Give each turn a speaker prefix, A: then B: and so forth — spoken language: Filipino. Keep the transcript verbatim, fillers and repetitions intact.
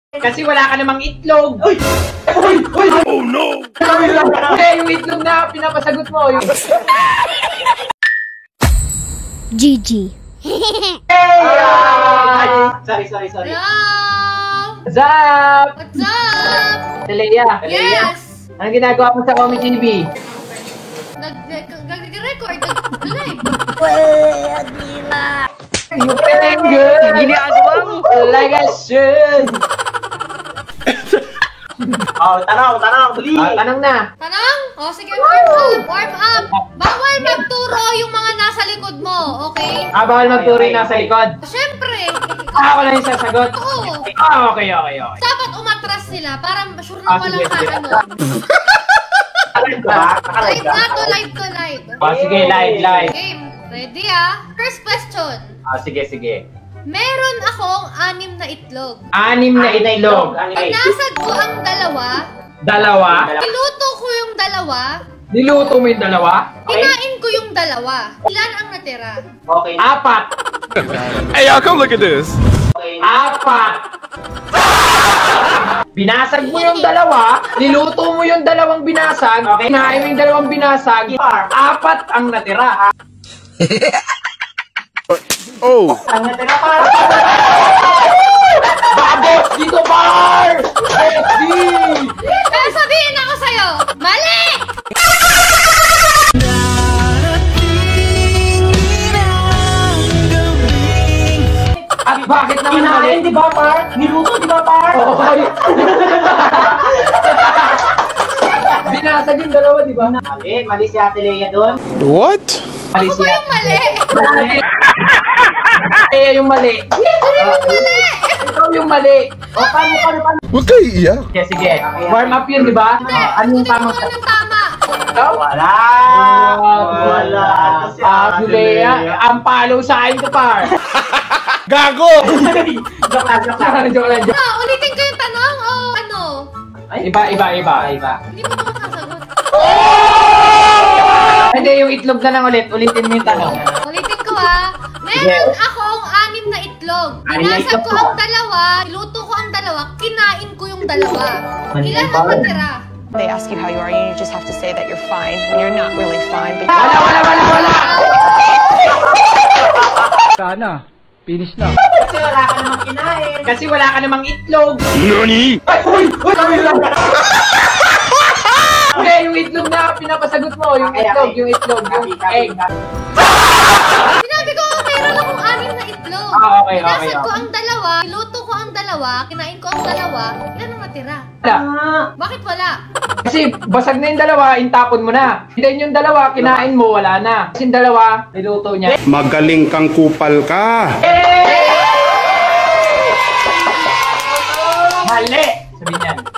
A: Kasi wala ka namang itlog.
B: Uy! Uy! Uy!
C: Oh no!
A: Eh, yung itlog na pinapasagot mo. Yung...
D: G G.
A: Hey! Ah!
B: Sorry, sorry, sorry.
E: Hello!
A: What's up?
E: What's up?
A: Leia.
E: Yes!
A: Anong ginagawa mo sa Comic T V?
E: Nag-record, nag-live.
A: You feeling good? Ginagawa mo like I should.
B: Oh, tanong, tanong, dali.
A: Ah, tanong na.
E: Tanong? O, sige, warm up, warm up. Bawal magturo yung mga nasa likod mo, okay?
A: Ah, bawal magturo yung nasa likod.
E: Siyempre.
A: Ah, ako lang yung sasagot.
E: Oo.
A: Ah, okay, okay, okay.
E: Dapat umatras sila para sure na
A: Ah,
E: walang
A: sige, sige.
E: ano.
B: Live ka ba? Nakalive
E: Live
B: ka?
E: na to, live to, live.
A: Ah, sige, live, live.
E: Game. Ready ah? First question.
A: Ah, sige, sige.
E: Meron akong anim na itlog.
A: Anim na itlog.
E: Pinasag ko ang dalawa.
A: Dalawa.
E: Niluto ko yung dalawa.
A: Niluto mo yung dalawa.
E: Kinain ko yung dalawa. Ilan ang natira?
B: Okay.
A: Apat.
C: Hey y'all, come look at this.
B: Okay.
A: Apat. Binasag mo yung dalawa. Niluto mo yung dalawang binasag. Kinain mo yung dalawang binasag. Apat ang natira.
C: Oh!
B: Ang natira pa.
A: Babos dito, Bar! Ready!
E: Pero sabihin ako sa'yo, mali!
A: At bakit naman mali?
B: Kinain, di ba, par? Niluto, di ba, par?
A: Okay. Binasag yung dalawa, di ba?
B: Mali, mali si Ate Leia doon.
C: What?
A: Mali
E: Ako ba
A: siya.
E: yung mali?
A: Mali. Kaya yung mali.
E: Ano yung mali?
A: Ikaw yung mali.
B: O, paano, paano, paano?
C: Huwag kayo iiyak.
A: Sige, sige. Warm up yun, di ba?
E: Hindi,
A: Ah, ano yung
E: kunin mo
A: tamang
E: nga ng tama.
A: ikaw?
B: Wala. Wala. Ito si
A: Ah,
B: Ate
A: Leia. Ang follow sa akin to, par.
C: Gago!
B: Joke lang, joke lang.
A: Joke lang, joke.
E: Ah, ulitin ko yung tanong o ano?
A: Iba, iba, iba, iba.
E: Hindi mo naman sasagot.
A: Hindi, yung itlog na lang ulit. Ulitin mo yung tanong.
E: Ulitin ko ah. Meron akong anim na itlog.
A: Anim na
E: Binasag
A: itlog
E: ko
A: po.
E: ang dalawa, niluto ko ang dalawa, kinain ko yung dalawa. Ilan ang natira?
F: They ask you how you are, you just have to say that you're fine when you're not really fine. But
A: Wala, wala, wala, wala!
G: Sana. Finish na.
B: Kasi wala ka namang kinain.
A: Kasi wala ka namang itlog.
C: Nani?
A: Ay, uy! Uy! Uy! Hindi, yung itlog na pinapasagot mo. Yung
B: Okay,
A: itlog,
B: okay.
A: yung itlog, yung
B: Copy,
A: egg.
B: copy.
E: Sinabi ko, meron akong anim na itlog.
A: Ah, okay, okay,
E: Binasag ko
A: okay.
E: ang dalawa, niluto ko ang dalawa, kinain ko ang dalawa, ilan ang natira?
A: Wala.
B: Ah,
E: Bakit wala?
A: Kasi basag na yung dalawa, intapon mo na. Then yung dalawa, kinain mo, wala na. Kasi yung dalawa, niluto niya.
C: Magaling kang kupal ka.
A: Eh! Mali! Sabi niya.